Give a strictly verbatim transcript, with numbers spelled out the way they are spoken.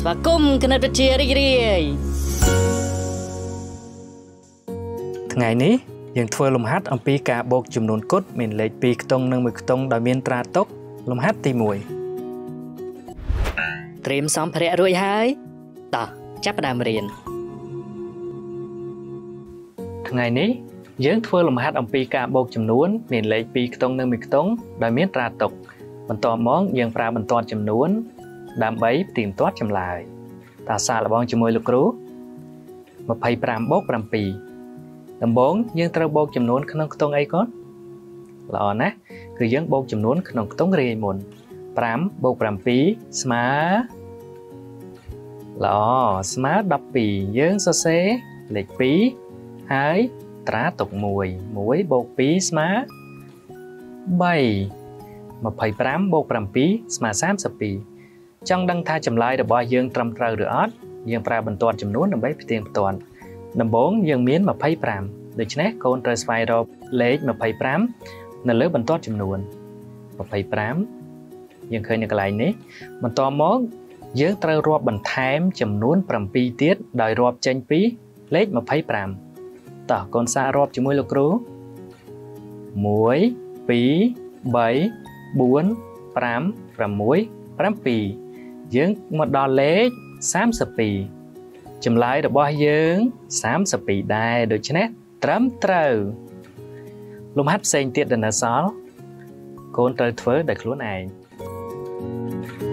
và cùng cái này chia đi đi ngày níยังធ្វើលំហាត់អំពីការបូកចំនួនគត់មានលេខពីរខ្ទង់និងមួយខ្ទង់ដោយមានត្រាតុកលំហាត់ទីមួយត្រៀមសម្ភារៈរួចហើយតោះចាប់ផ្ដើមរៀនថ្ងៃនេះយើងធ្វើលំហាត់អំពីការបូកចំនួនមានលេខពីរខ្ទង់និងមួយខ្ទង់ដោយមានត្រាតុកបន្ទាប់មកយើងប្រើបន្ទាត់ចំនួនដើម្បីផ្ទៀងផ្ទាត់ចម្លើយតើសាកល្បងជាមួយលោកគ្រូ ម្ភៃប្រាំបូកប្រាំពីរ ដំបូងយើងត្រូវបូកចំនួនក្នុងខ្ទង់អីកូនល្អណាស់គឺយើងបូកចំនួនក្នុងខ្ទង់រាយមុន ប្រាំបូកប្រាំពីរ ស្មើល្អស្មើដប់ពីរ យើងសរសេរលេខពីរហើយត្រាតុកមួយ មួយបូកពីរស្មើបី ម្ភៃប្រាំបូកប្រាំពីរ ស្មើសាមសិបពីរ ចង់ដឹងថាចម្លើយរបស់យើងត្រឹមត្រូវឬអត់យើងប្រើបន្ទាត់ចំនួនដើម្បីផ្ទៀងផ្ទាត់ដំបូងយើងមានម្ភៃប្រាំ ដូច្នេះកូនត្រូវស្វែងរកលេខម្ភៃប្រាំ នៅលើបន្ទាត់ចំនួន ម្ភៃប្រាំ យើងឃើញនៅកន្លែងនេះបន្ទាប់មកយើងត្រូវរាប់បន្ថែមចំនួនប្រាំពីរទៀតដោយរាប់ចេញពីលេខម្ភៃប្រាំ តោះកូនសាករាប់ជាមួយលោកគ្រូ មួយ ពីរ បី បួន ប្រាំ ប្រាំមួយ ប្រាំពីរ យើងមកដល់លេខសាមសិបពីរ ចម្លើយរបស់យើងសាមសិបពីរដែរដូច្នេះត្រឹមត្រូវលំហាត់ផ្សេងទៀតដែលនៅសល់កូនត្រូវធ្វើដោយខ្លួនឯង